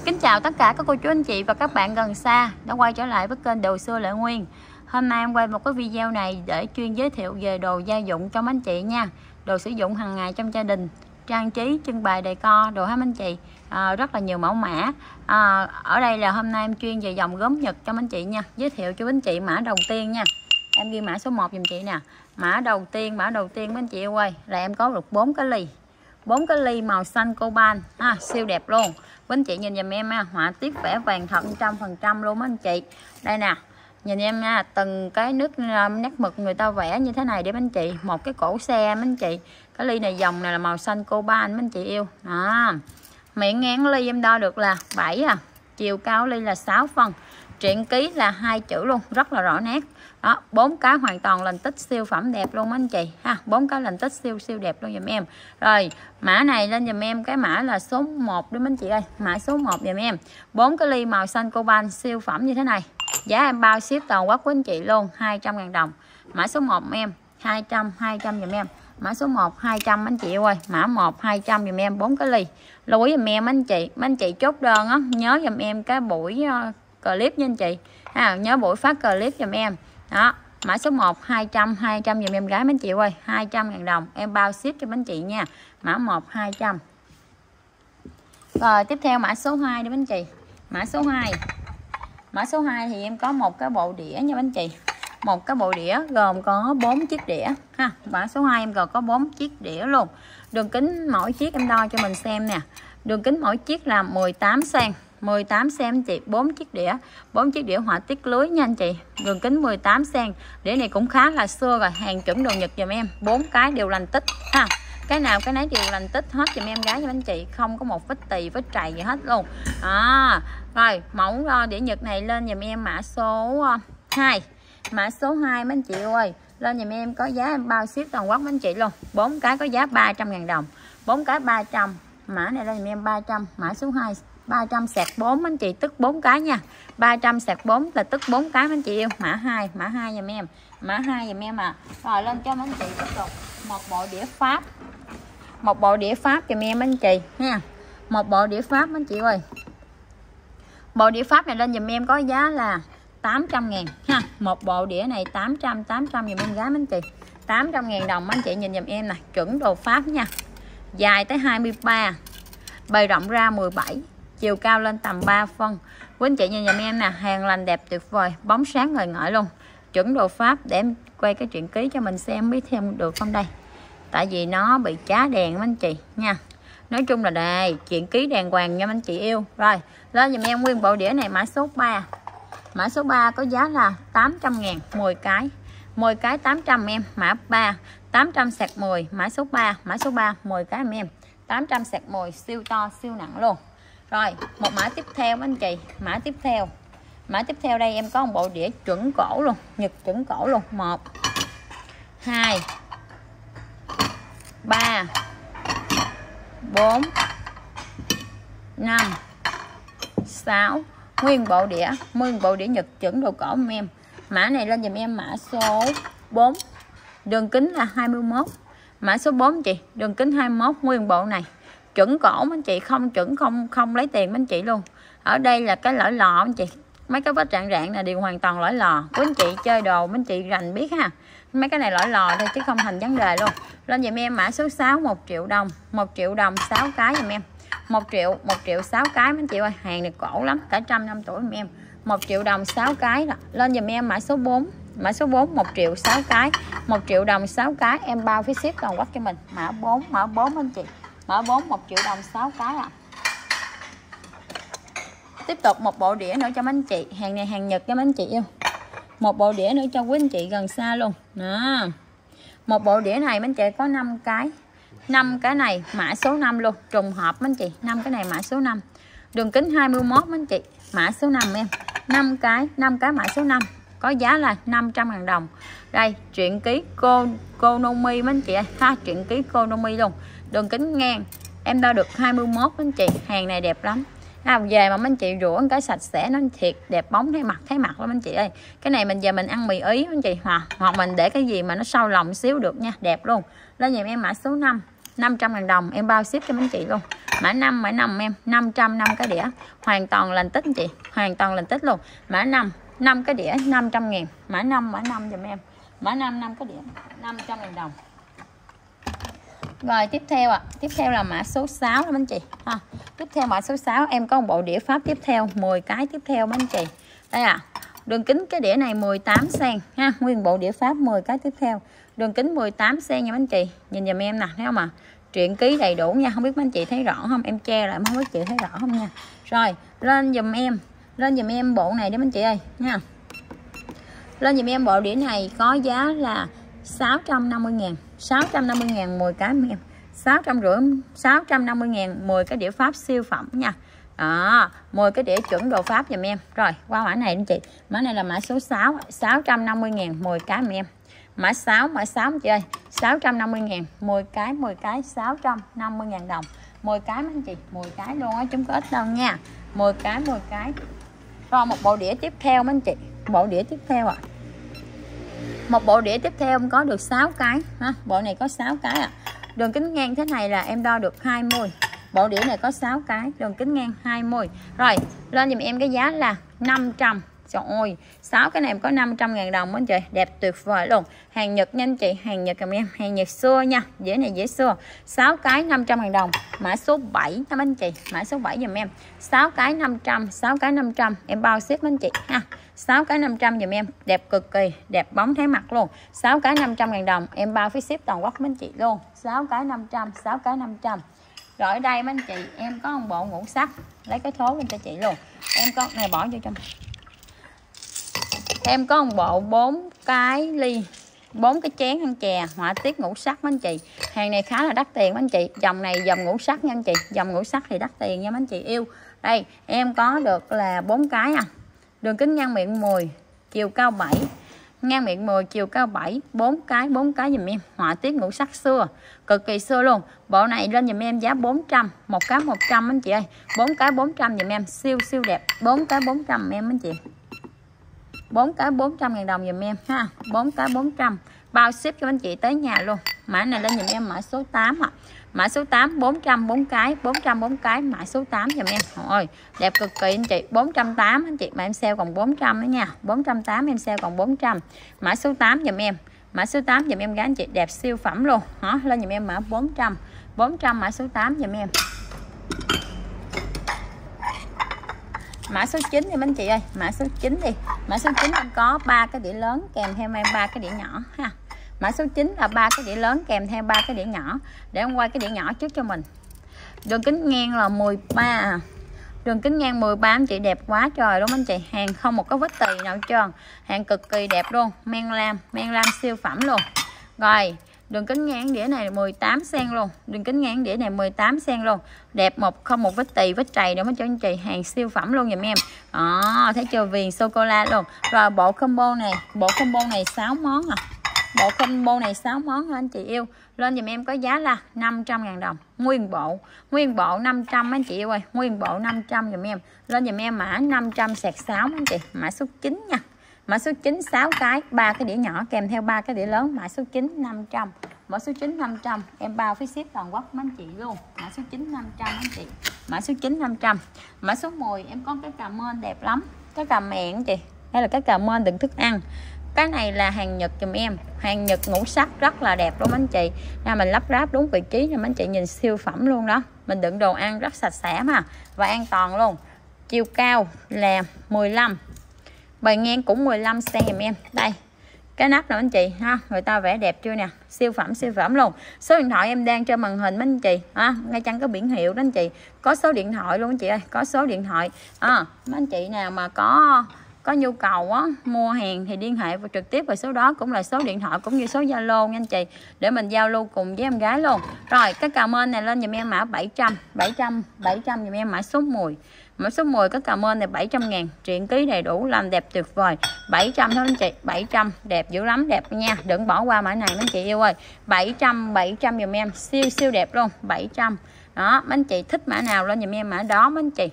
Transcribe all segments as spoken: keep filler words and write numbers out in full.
Kính chào tất cả các cô chú anh chị và các bạn gần xa đã quay trở lại với kênh Đồ Xưa Lệ Nguyên. Hôm nay em quay một cái video này để chuyên giới thiệu về đồ gia dụng cho mấy anh chị nha. Đồ sử dụng hàng ngày trong gia đình, trang trí, trưng bày, decor, đồ hết mấy anh chị. À, rất là nhiều mẫu mã. À, ở đây là hôm nay em chuyên về dòng gốm Nhật cho mấy anh chị nha. Giới thiệu cho mấy anh chị mã đầu tiên nha. Em ghi mã số một giùm chị nè. Mã đầu tiên, mã đầu tiên mấy anh chị ơi, là em có được bốn cái ly. bốn cái ly màu xanh coban ha, siêu đẹp luôn. Mấy anh chị nhìn giùm em ha, họa tiết vẽ vàng thật một trăm phần trăm luôn mấy anh chị. Đây nè, nhìn em nha, từng cái nước nét mực người ta vẽ như thế này để mấy anh chị. Một cái cổ xe mấy anh chị. Cái ly này dòng này là màu xanh coban mấy anh chị yêu. Đó. Miệng ngang ly em đo được là bảy à. Chiều cao ly là sáu phân. Truyện ký là hai chữ luôn, rất là rõ nét. Đó, bốn cái hoàn toàn lành tích siêu phẩm đẹp luôn mấy anh chị ha, bốn cái lành tích siêu siêu đẹp luôn giùm em. Rồi, mã này lên giùm em cái mã là số một đó mấy anh chị ơi, mã số một giùm em. bốn cái ly màu xanh coban siêu phẩm như thế này. Giá em bao ship toàn quốc của anh chị luôn, hai trăm ngàn đồng. Mã số một em, hai trăm, hai trăm giùm em. Mã số một hai trăm anh chị ơi, mã một hai trăm giùm em bốn cái ly. Lưu ý giùm em anh chị, mấy anh chị chốt đơn á, nhớ giùm em cái buổi uh, clip nha anh chị. Ha, nhớ buổi phát clip giùm em. Đó, mã số một hai trăm, hai trăm giùm em gái mấy anh chị ơi, hai trăm ngàn đồng em bao ship cho mấy anh chị nha. Mã một hai trăm. Rồi tiếp theo mã số hai đi mấy anh chị. Mã số hai. Mã số hai thì em có một cái bộ đĩa nha mấy anh chị. Một cái bộ đĩa gồm có bốn chiếc đĩa ha. Mã số hai em còn có bốn chiếc đĩa luôn. Đường kính mỗi chiếc em đo cho mình xem nè. Đường kính mỗi chiếc là mười tám xăng-ti-mét. mười tám xăng-ti-mét anh chị, bốn chiếc đĩa, bốn chiếc đĩa họa tiết lưới nha anh chị. Đường kính mười tám xăng-ti-mét. Đĩa này cũng khá là xưa rồi, hàng chuẩn đồ Nhật giùm em. Bốn cái đều lành tích ha. Cái nào cái nấy đều lành tích hết giùm em gái cho anh chị, không có một vết tì vết trầy gì hết luôn. À, rồi, mẫu đĩa Nhật này lên giùm em mã số hai. Mã số hai mấy anh chị ơi, lên giùm em có giá em bao ship toàn quốc mấy anh chị luôn. Bốn cái có giá ba trăm ngàn đồng. Bốn cái ba trăm. Mã này lên giùm em ba trăm, mã số hai ba trăm sạc bốn anh chị, tức bốn cái nha. ba trăm sạc bốn là tức bốn cái anh chị yêu. Mã hai, mã hai giùm em. Mã hai giùm em à. Rồi lên cho mấy anh chị tiếp tục một bộ đĩa Pháp. Một bộ đĩa Pháp giùm em anh chị nha. Một bộ đĩa Pháp anh chị ơi. Bộ đĩa Pháp này lên giùm em có giá là tám trăm ngàn ha. Một bộ đĩa này tám trăm, tám trăm giùm em gái anh chị. tám trăm ngàn đồng anh chị nhìn giùm em nè, chuẩn đồ Pháp nha. Dài tới hai mươi ba, bề rộng ra mười bảy, chiều cao lên tầm ba phân. Quý anh chị nhìn giùm em nè, hàng lành đẹp tuyệt vời, bóng sáng ngời ngợi luôn. Chuẩn đồ Pháp. Để em quay cái truyện ký cho mình xem biết thêm được không đây. Tại vì nó bị chá đèn anh chị nha. Nói chung là đây, truyện ký đàng hoàng nha anh chị yêu. Rồi, lên giùm em nguyên bộ đĩa này mã số ba. Mã số ba có giá là tám trăm ngàn, mười cái. mười cái tám trăm em, mã ba, tám trăm sạc mười, mã số ba, mã số ba, mười cái em. tám trăm sạc mười, siêu to, siêu nặng luôn. Rồi, một mã tiếp theo anh chị, mã tiếp theo. Mã tiếp theo đây em có một bộ đĩa chuẩn cổ luôn, Nhật chuẩn cổ luôn. một hai ba bốn năm sáu, nguyên bộ đĩa, nguyên bộ đĩa Nhật chuẩn đồ cổ em. Mã này lên giùm em mã số bốn. Đường kính là hai mươi mốt. Mã số bốn chị, đường kính hai mươi mốt nguyên bộ này. Chuẩn cổ anh chị, không chuẩn không không lấy tiền anh chị luôn. Ở đây là cái lõi lò anh chị. Mấy cái vết rạn rạn này đều hoàn toàn lõi lò. Của anh chị chơi đồ anh chị rành biết ha. Mấy cái này lõi lò thôi chứ không thành vấn đề luôn. Lên giùm em mã số sáu, một triệu đồng. một triệu đồng sáu cái giùm em. một triệu, một triệu sáu cái mấy anh chị ơi, hàng này cổ lắm, cả trăm năm tuổi giùm em. một triệu đồng sáu cái đó. Lên giùm em mã số bốn. Mã số bốn một triệu sáu cái. một triệu đồng sáu cái em bao phí ship toàn quốc cho mình. Mã bốn, mã bốn anh chị. Mã bốn một triệu đồng sáu cái à. Tiếp tục một bộ đĩa nữa cho mấy anh chị. Hàng này hàng Nhật cho mấy anh chị yêu. Một bộ đĩa nữa cho quý anh chị gần xa luôn. Đó. Một bộ đĩa này mấy anh chị có năm cái. năm cái này mã số năm luôn, trùng hợp mấy anh chị. năm cái này mã số năm. Đường kính hai mươi mốt mấy anh chị. Mã số năm em. năm cái, năm cái mã số năm. Có giá là năm trăm ngàn đồng. Đây, truyện ký cô Konomi mấy anh chị ơi. Ha, truyện ký Konomi luôn. Đường kính ngang em đo được hai mươi mốt mấy anh chị. Hàng này đẹp lắm. À, về mà mấy anh chị rửa cái sạch sẽ nó thiệt đẹp bóng thấy mặt thấy mặt lắm anh chị ơi. Cái này mình giờ mình ăn mì Ý anh chị, hoặc hoặc mình để cái gì mà nó sâu lòng xíu được nha, đẹp luôn. Lên giùm em mã số năm. năm trăm ngàn đồng em bao ship cho mấy chị luôn. Mã năm, mã năm em năm trăm, năm cái đĩa hoàn toàn lành tích anh chị, hoàn toàn lành tích luôn. Mã năm, năm cái đĩa năm trăm ngàn. Mã năm, mã năm dùm em. Mã năm, năm cái đĩa năm trăm ngàn đồng. Rồi tiếp theo ạ, à, tiếp theo là mã số sáu đó anh chị ha. Tiếp theo mã số sáu em có một bộ đĩa pháp tiếp theo, mười cái tiếp theo anh chị. Đây ạ. À, đường kính cái đĩa này mười tám xăng ha, nguyên bộ đĩa pháp mười cái tiếp theo. Đường kính mười tám xăng nha anh chị. Nhìn giùm em nè, thấy không ạ? À? Truyện ký đầy đủ nha, không biết mấy anh chị thấy rõ không? Em che lại không biết chị thấy rõ không nha. Rồi, lên giùm em, lên giùm em bộ này đi anh chị ơi nha. Lên giùm em bộ đĩa này có giá là sáu trăm năm mươi ngàn, sáu trăm năm mươi ngàn mười cái em. sáu trăm rưỡi, sáu trăm năm mươi ngàn mười cái đĩa pháp siêu phẩm nha. Đó, mười cái đĩa chuẩn đồ pháp giùm em. Rồi, qua mã này anh chị. Mã này là mã số sáu, sáu trăm năm mươi ngàn mười cái em. Mã sáu, mã sáu anh chị ơi, sáu trăm năm mươi ngàn mười cái, mười cái sáu trăm năm mươi ngàn đồng. mười cái anh chị, mười cái luôn á, chúng có ít đâu nha. mười cái, mười cái. Rồi một bộ đĩa tiếp theo anh chị. Bộ đĩa tiếp theo ạ. À. Một bộ đĩa tiếp theo em có được sáu cái ha. Bộ này có sáu cái ạ. À. Đường kính ngang thế này là em đo được hai mươi. Bộ đĩa này có sáu cái, đường kính ngang hai mươi. Rồi, lên giùm em cái giá là năm trăm. Trời ơi, sáu cái này em có năm trăm ngàn đồng anh chị, đẹp tuyệt vời luôn. Hàng Nhật nha anh chị, hàng Nhật cầm em, hàng Nhật xưa nha, dễ này dễ xưa. sáu cái năm trăm ngàn đồng. Mã số bảy nha anh chị, mã số bảy giùm em. sáu cái năm trăm, sáu cái năm trăm em bao ship anh chị ha. sáu cái năm trăm giùm em, đẹp cực kỳ, đẹp bóng thấy mặt luôn. sáu cái năm trăm ngàn đồng em bao phí ship toàn quốc anh chị luôn. sáu cái năm trăm, sáu cái năm trăm. Rồi ở đây anh chị, em có một bộ ngũ sắc, lấy cái thố lên cho chị luôn. Em có này bỏ vô trong. Em có một bộ bốn cái ly, bốn cái chén ăn chè họa tiết ngũ sắc anh chị. Hàng này khá là đắt tiền anh chị. Dòng này dòng ngũ sắc nha anh chị. Dòng ngũ sắc thì đắt tiền nha anh chị yêu. Đây, em có được là bốn cái à. Đường kính ngang miệng mười, chiều cao bảy. Ngang miệng mười, chiều cao bảy, bốn cái, bốn cái giùm em. Họa tiết ngũ sắc xưa, cực kỳ xưa luôn. Bộ này lên giùm em giá bốn trăm, một cái một trăm anh chị ơi. bốn cái bốn trăm giùm em, siêu siêu đẹp. bốn cái bốn trăm em anh chị. bốn cái bốn trăm ngàn đồng dùm em ha. bốn cái bốn trăm bao ship cho anh chị tới nhà luôn. Mã này lên dùm em mã số tám ạ. À. Mã số tám bốn trăm bốn cái, bốn trăm bốn cái, mã số tám dùm em. Rồi, đẹp cực kỳ anh chị. bốn trăm tám mươi anh chị, mà em sale còn bốn trăm nữa nha. bốn trăm tám mươi em sale còn bốn trăm. Mã số tám dùm em. Mã số tám dùm em gái anh chị, đẹp siêu phẩm luôn. Hả? Lên dùm em mã bốn trăm. bốn trăm mã số tám dùm em. Mã số chín thì anh chị ơi, mã số chín đi. Mã số chín em có ba cái đĩa lớn kèm theo em ba cái đĩa nhỏ ha. Mã số chín là ba cái đĩa lớn kèm theo ba cái đĩa nhỏ. Để em quay cái đĩa nhỏ trước cho mình. Đường kính ngang là mười ba. Đường kính ngang mười ba anh chị, đẹp quá trời đúng anh chị. Hàng không một cái vết tì nào trơn. Hàng cực kỳ đẹp luôn, men lam, men lam siêu phẩm luôn. Rồi, đường kính ngang đĩa này mười tám xăng luôn. Đường kính ngang đĩa này mười tám xăng luôn. Đẹp một không một vết tì vết trầy nữa mới cho anh chị, hàng siêu phẩm luôn giùm em. Đó, thấy chưa, viền sô cô la luôn. Rồi bộ combo này, bộ combo này sáu món à. Bộ combo này sáu món anh chị yêu. Lên dùm em có giá là năm trăm ngàn đồng. Nguyên bộ, nguyên bộ năm trăm anh chị yêu ơi, nguyên bộ năm trăm dùm em. Lên dùm em mã năm trăm sạc sáu anh chị, mã số chín nha. Mã số chín sáu cái, ba cái đĩa nhỏ kèm theo ba cái đĩa lớn, mã số chín năm trăm. Mã số chín năm trăm, em bao phí ship toàn quốc anh chị luôn. Mã số chín năm trăm anh chị. Mã số chín năm trăm. Mã số mười em có cái cà mên đẹp lắm. Cái cà mèn anh chị. Đây là cái cà mên đựng thức ăn. Cái này là hàng Nhật dùm em, hàng Nhật ngũ sắc rất là đẹp luôn anh chị. Ra mình lắp ráp đúng vị trí cho anh chị nhìn siêu phẩm luôn đó. Mình đựng đồ ăn rất sạch sẽ mà và an toàn luôn. Chiều cao là mười lăm. Bề ngang cũng mười lăm xăng ti mét dùm em. Đây. Cái nắp nè anh chị ha, người ta vẽ đẹp chưa nè, siêu phẩm siêu phẩm luôn. Số điện thoại em đang trên màn hình anh chị ha, ngay chắn có biển hiệu đó anh chị. Có số điện thoại luôn anh chị ơi, có số điện thoại. À, mấy anh chị nào mà có có nhu cầu á mua hàng thì liên hệ và trực tiếp vào số đó, cũng là số điện thoại cũng như số Zalo nha anh chị, để mình giao lưu cùng với em gái luôn. Rồi cái cà mên này lên giùm em mã bảy trăm, bảy trăm, bảy trăm giùm em mã số mười. Mã số mười có cà mên này bảy trăm ngàn, truyện ký đầy đủ, làm đẹp tuyệt vời. bảy trăm thôi anh chị, bảy trăm, đẹp dữ lắm, đẹp nha, đừng bỏ qua mã này mấy anh chị yêu ơi. bảy trăm, bảy trăm giùm em, siêu siêu đẹp luôn, bảy trăm. Đó, mấy anh chị thích mã nào lên giùm em mã đó mấy anh chị.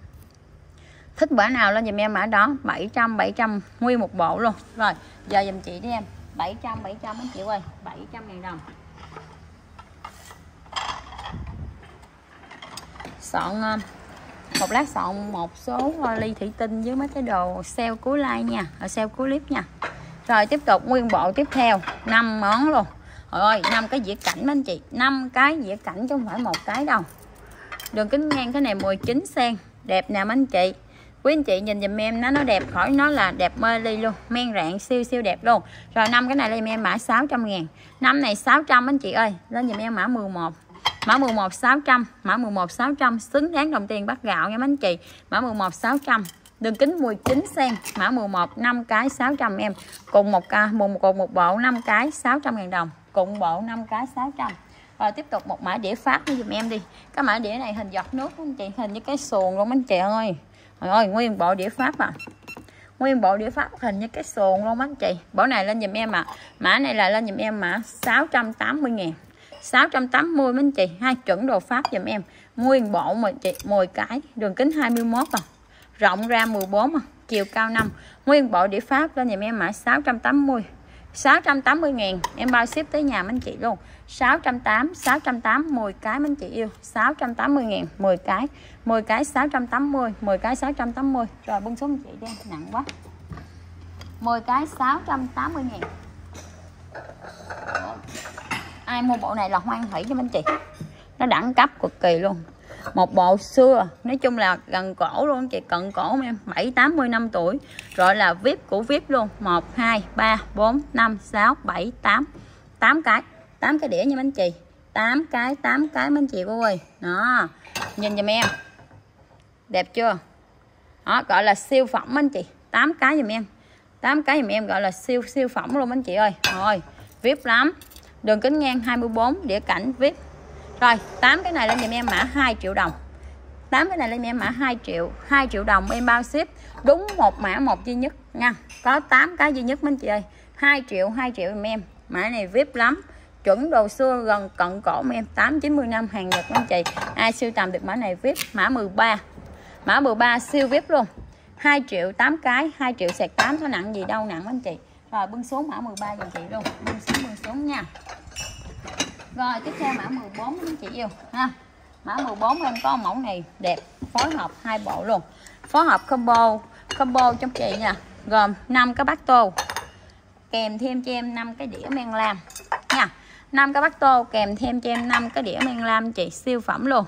Thích bữa nào lên giùm em mã đó, bảy trăm, bảy trăm nguyên một bộ luôn. Rồi, giờ giùm chị đi em, bảy trăm, bảy trăm mấy chị ơi, bảy trăm ngàn đồng. Soạn một lát soạn một số ly thủy tinh với mấy cái đồ sale cuối like nha, ở sale cuối clip nha. Rồi tiếp tục nguyên bộ tiếp theo năm món luôn. Trời ơi, năm cái dĩa cảnh anh chị, năm cái dĩa cảnh chứ không phải một cái đâu. Đường kính ngang cái này mười chín xăng-ti-mét, đẹp nè anh chị. Quý anh chị nhìn giùm em nó nó đẹp khỏi nó là đẹp mê ly luôn, men rạng siêu siêu đẹp luôn. Rồi năm cái này lên em mã sáu trăm ngàn. Năm này sáu trăm anh chị ơi, lên giùm em mã mười một. Mã mười một sáu trăm, mã mười một sáu trăm, xứng đáng đồng tiền bắt gạo nha anh chị. Mã mười một sáu trăm. Đường kính mười chín xăng-ti-mét, mã mười một năm cái sáu trăm em. Cùng một ca một cùng một bộ năm cái sáu trăm ngàn đồng. Cùng bộ năm cái sáu trăm. Rồi tiếp tục một mã đĩa Pháp đi giùm em đi. Cái mã đĩa này hình giọt nước anh chị, hình như cái xuồng luôn anh chị ơi. Trời ơi, nguyên bộ đĩa Pháp à. Nguyên bộ đĩa Pháp hình như cái xuồng luôn anh chị. Bộ này lên giùm em ạ. À. Mã này là lên giùm em mã sáu trăm tám mươi ngàn. sáu trăm tám mươi anh chị, hai chuẩn đồ Pháp giùm em. Nguyên bộ mà chị mười cái, đường kính hai mươi mốt à. Rộng ra mười bốn à, chiều cao năm. Nguyên bộ đĩa Pháp lên giùm em mã sáu trăm tám mươi. sáu trăm tám mươi ngàn, em bao ship tới nhà anh chị luôn. sáu trăm tám mươi, sáu trăm tám mươi, mười cái anh chị yêu. sáu trăm tám mươi ngàn, mười cái. mười cái sáu trăm tám mươi, mười cái sáu trăm tám mươi. Rồi bưng xuống anh chị đi, nặng quá. mười cái sáu trăm tám mươi ngàn. Ai mua bộ này là hoan hỷ cho anh chị. Nó đẳng cấp cực kỳ luôn. Một bộ xưa, nói chung là gần cổ luôn chị, cận cổ em, bảy tám mươi năm tuổi. Rồi là vê i pê của vê i pê luôn. một hai ba bốn năm sáu bảy tám. tám cái, tám cái đĩa nha anh chị. tám cái, tám cái anh chị cô ơi. Đó. Nhìn giùm em. Đẹp chưa? Đó, gọi là siêu phẩm anh chị. tám cái giùm em. tám cái giùm em gọi là siêu siêu phẩm luôn anh chị ơi. Rồi, vê i pê lắm. Đường kính ngang hai mươi bốn, đĩa cảnh vê i pê. Rồi, tám cái này lên giùm em mã hai triệu đồng. tám cái này lên em mã hai triệu, hai triệu đồng em bao ship. Đúng một mã một duy nhất nha. Có tám cái duy nhất anh chị ơi. hai triệu, hai triệu giùm em. Mã này vê i pê lắm. Chuẩn đồ xưa gần cận cổ em, tám chín mươi năm hàng Nhật anh chị. Ai sưu tầm được mã này vê i pê, mã mười ba. Mã mười ba siêu vê i pê luôn. hai triệu tám cái, hai triệu sẹt tám, có nặng gì đâu nặng anh chị. Rồi bưng xuống mã mười ba giùm chị luôn. Bưng xuống bưng xuống nha. Rồi tiếp theo mã mười bốn anh chị yêu ha. Mã mười bốn em có mẫu này đẹp, phối hợp hai bộ luôn. Phối hợp combo, combo trong chị nha. Gồm năm cái bát tô. Kèm thêm cho em năm cái đĩa men lam nha. năm cái bát tô kèm thêm cho em năm cái đĩa men lam chị, siêu phẩm luôn.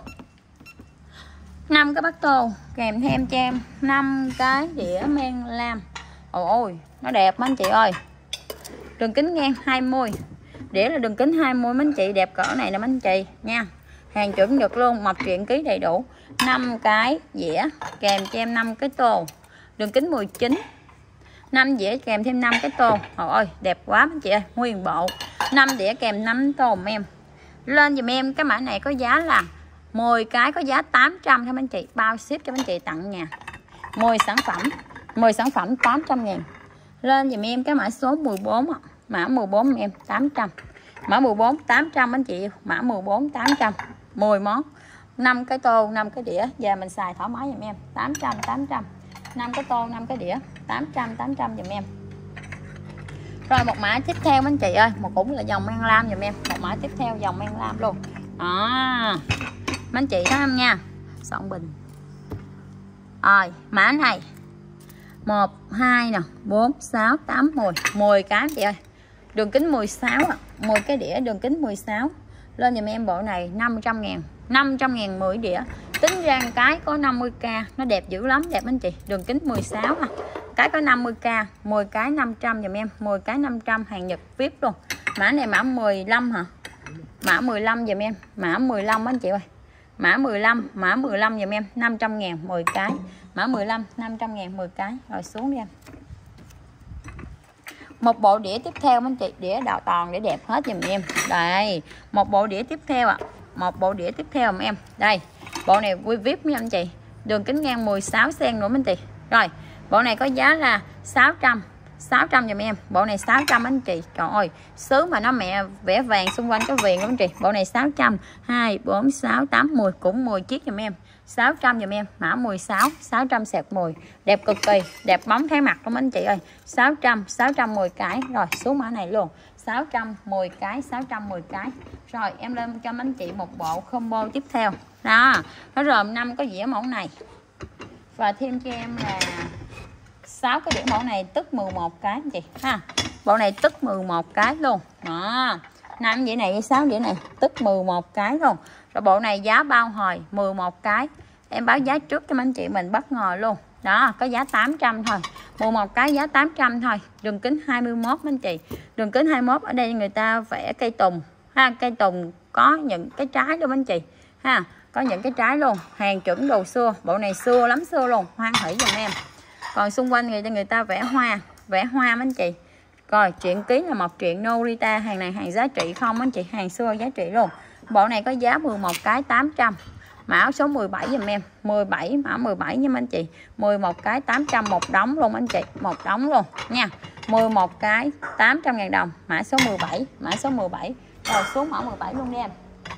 năm cái bát tô kèm thêm cho em năm cái đĩa men lam. Ôi, nó đẹp anh chị ơi. Đường kính ngang hai mươi. Đĩa là đường kính hai mươi anh chị, đẹp cỡ này nè anh chị nha. Hàng chuẩn Nhật luôn, mộc truyện ký đầy đủ. năm cái dĩa kèm cho em năm cái tô. Đường kính mười chín. năm dĩa kèm thêm năm cái tô. Trời ơi, đẹp quá anh chị ơi, nguyên bộ. năm đĩa kèm năm tô mà em. Lên giùm em cái mã này có giá là mười cái có giá tám trăm thôi anh chị, bao ship cho anh chị tặng nhà. mười sản phẩm, mười sản phẩm tám trăm ngàn. Lên giùm em cái mã số mười bốn ạ. Mã mười bốn em tám trăm. Mã mười bốn tám trăm anh chị, mã mười bốn tám trăm. mười món, năm cái tô, năm cái đĩa, và mình xài thoải mái giùm em. tám trăm tám trăm. năm cái tô, năm cái đĩa, tám trăm tám trăm giùm em. Rồi một mã tiếp theo anh chị ơi, một cũng là dòng men lam giùm em. Một mã tiếp theo dòng men lam luôn. Đó. Anh chị thấy không nha. Soạn bình. Rồi, mã này một, hai nè, bốn, sáu, tám, mười. mười cái anh chị ơi. Đường kính mười sáu ạ. mười cái đĩa đường kính mười sáu. Lên giùm em bộ này năm trăm ngàn. năm trăm ngàn mười đĩa. Tính ra cái có năm mươi k. Nó đẹp dữ lắm, đẹp anh chị. Đường kính mười sáu à. Cái có năm mươi k. mười cái năm trăm giùm em. mười cái năm trăm hàng Nhật vê i pê luôn. Mã này mã mười lăm hả? Mã mười lăm giùm em. Mã mười lăm anh chị ơi. Mã mười lăm. Mã mười lăm giùm em. năm trăm ngàn mười cái. Mã mười lăm. năm trăm ngàn mười cái. Rồi xuống đi em. Một bộ đĩa tiếp theo anh chị, đĩa đào toàn để đẹp hết giùm em. Đây, một bộ đĩa tiếp theo ạ. À. Một bộ đĩa tiếp theo mà em. Đây, bộ này vê i pê nha anh chị. Đường kính ngang mười sáu xăng-ti-mét nữa anh chị. Rồi, bộ này có giá là sáu trăm. sáu trăm giùm em. Bộ này sáu trăm anh chị. Trời ơi, sứ mà nó mẹ vẽ vàng xung quanh cái viền anh chị. Bộ này sáu trăm. hai, bốn, sáu, tám, mười cũng mười chiếc giùm em. sáu trăm giùm em, mã mười sáu, sáu trăm sẹt mười. Đẹp cực kỳ, đẹp bóng thấy mặt không anh chị ơi. sáu trăm, sáu trăm mười cái. Rồi xuống mã này luôn. sáu trăm mười cái, sáu trăm mười cái. Rồi em lên cho anh chị một bộ combo tiếp theo Đó, nó rồm năm có dĩa mẫu này. Và thêm cho em là sáu cái đĩa mẫu này tức mười một cái anh chị ha. Bộ này tức mười một cái luôn. Đó. năm dĩa này với sáu dĩa này tức mười một cái luôn. Rồi bộ này giá bao hồi mười một cái. Em báo giá trước cho anh chị mình bất ngờ luôn. Đó, có giá tám trăm thôi. mười một cái giá tám trăm thôi. Đường kính hai mươi mốt anh chị. Đường kính hai mươi mốt ở đây người ta vẽ cây tùng ha, cây tùng có những cái trái đó anh chị ha, có những cái trái luôn. Hàng chuẩn đồ xưa, bộ này xưa lắm xưa luôn, hoan hỷ giùm em. Còn xung quanh người ta người ta vẽ hoa, vẽ hoa anh chị. Rồi chuyện ký là một chuyện Norita, hàng này hàng giá trị không anh chị, hàng xưa giá trị luôn. Bộ này có giá mười một cái tám trăm. Mã áo số mười bảy giùm em, mười bảy mã mười bảy nha anh chị. mười một cái tám trăm một đống luôn anh chị, một đống luôn nha. mười một cái tám trăm ngàn đồng, mã số mười bảy, mã số mười bảy. Rồi xuống mã mười bảy luôn đi em.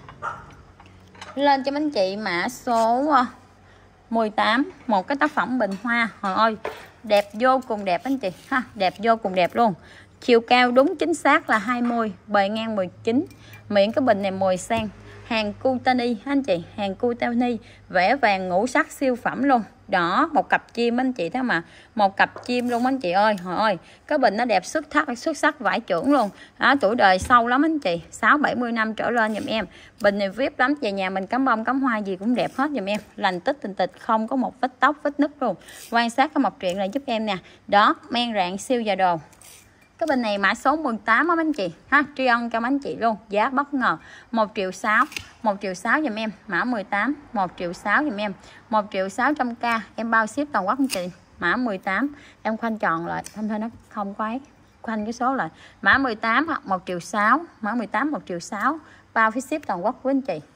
Lên cho anh chị mã số mười tám, một cái tác phẩm bình hoa. Trời ơi, đẹp vô cùng đẹp anh chị ha, đẹp vô cùng đẹp luôn. Chiều cao đúng chính xác là hai mươi, bề ngang mười chín. Miệng cái bình này mười xăng. Hàng Cutani anh chị, hàng Cutani vẽ vàng ngũ sắc siêu phẩm luôn. Đó, một cặp chim anh chị thấy mà, một cặp chim luôn anh chị ơi. Trời ơi, cái bình nó đẹp xuất sắc, xuất sắc vải trưởng luôn. Đó, tuổi đời sâu lắm anh chị, sáu bảy mươi năm trở lên giùm em. Bình này vip lắm, về nhà mình cắm bông cắm hoa gì cũng đẹp hết giùm em. Lành tích tình tịch, không có một vết tóc vết nứt luôn. Quan sát cái mộc truyện này giúp em nè. Đó, men rạng siêu già đồ. Cái bình này mã số mười tám á anh chị ha, tri ân cho anh chị luôn, giá bất ngờ một triệu sáu, một triệu sáu giùm em, mã mười tám, một triệu sáu giùm em, một triệu sáu trăm k, em bao ship toàn quốc anh chị. Mã mười tám, em khoanh tròn lại, không thôi nó không quái, khoanh cái số lại. Mã mười tám một triệu sáu, mã mười tám một triệu sáu, bao phí ship toàn quốc với anh chị.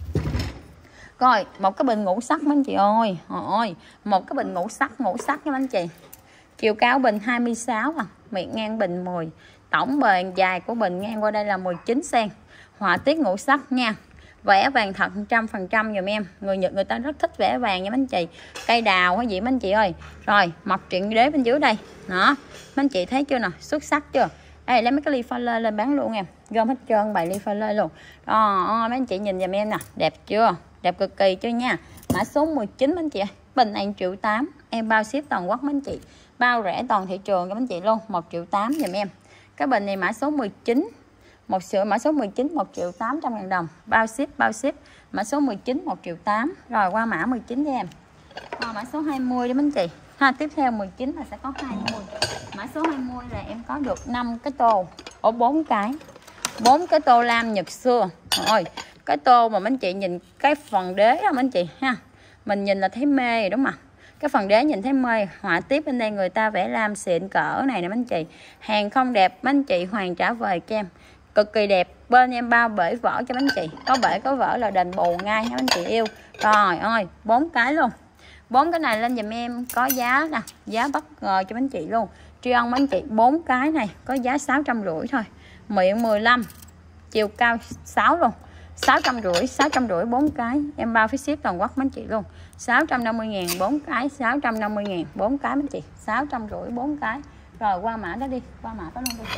Rồi, một cái bình ngũ sắc anh chị ơi. Ôi, một cái bình ngũ sắc, ngũ sắc nha anh chị. Chiều cao bình hai mươi sáu à, miệng ngang bình mười, tổng bề dài của bình ngang qua đây là mười chín xăng. Họa tiết ngũ sắc nha. Vẽ vàng thật một trăm phần trăm giùm em. Người Nhật người ta rất thích vẽ vàng nha anh chị. Cây đào hay gì anh chị ơi. Rồi, mộc truyện đế bên dưới đây. Đó, anh chị thấy chưa nè, xuất sắc chưa? Đây lấy mấy cái ly pha lê lên bán luôn em. Gom hết trơn bài ly pha lê luôn. Đó, mấy anh chị nhìn giùm em nè, đẹp chưa? Đẹp cực kỳ chưa nha. Mã số mười chín anh chị ơi. Bình này một triệu tám, em bao ship toàn quốc mấy anh chị. Bao rẻ toàn thị trường cho anh chị luôn, một triệu tám giùm em. Cái bình này mã số mười chín, một sữa mã số mười chín một triệu tám trăm ngàn đồng, bao ship bao ship. Mã số mười chín một triệu tám. Rồi qua mã mười chín đi em. Rồi, mã số hai mươi đi anh chị. Ha, tiếp theo mười chín là sẽ có hai mươi. Mã số hai mươi là em có được năm cái tô, ở bốn cái. bốn cái tô lam Nhật xưa. Rồi, cái tô mà anh chị nhìn cái phần đế đó anh chị ha. Mình nhìn là thấy mê rồi đúng không? Cái phần đế nhìn thấy mê. Họa tiếp bên đây người ta vẽ lam xịn cỡ này nè anh chị. Hàng không đẹp anh chị hoàn trả về cho em. Cực kỳ đẹp. Bên em bao bể vỏ cho anh chị. Có bể có vỏ là đền bù ngay nha anh chị yêu. Rồi ơi, bốn cái luôn. Bốn cái này lên giùm em có giá nè, giá bất ngờ cho anh chị luôn. Tri ân anh chị, bốn cái này có giá sáu trăm rưỡi thôi. Miệng mười lăm, chiều cao sáu luôn. sáu trăm rưỡi, sáu trăm rưỡi bốn cái, em bao phí ship toàn quốc mấy chị luôn. sáu trăm năm mươi ngàn bốn cái, sáu trăm năm mươi ngàn bốn cái mấy chị, sáu trăm rưỡi bốn cái. Rồi qua mã đó đi, qua mã đó luôn đi.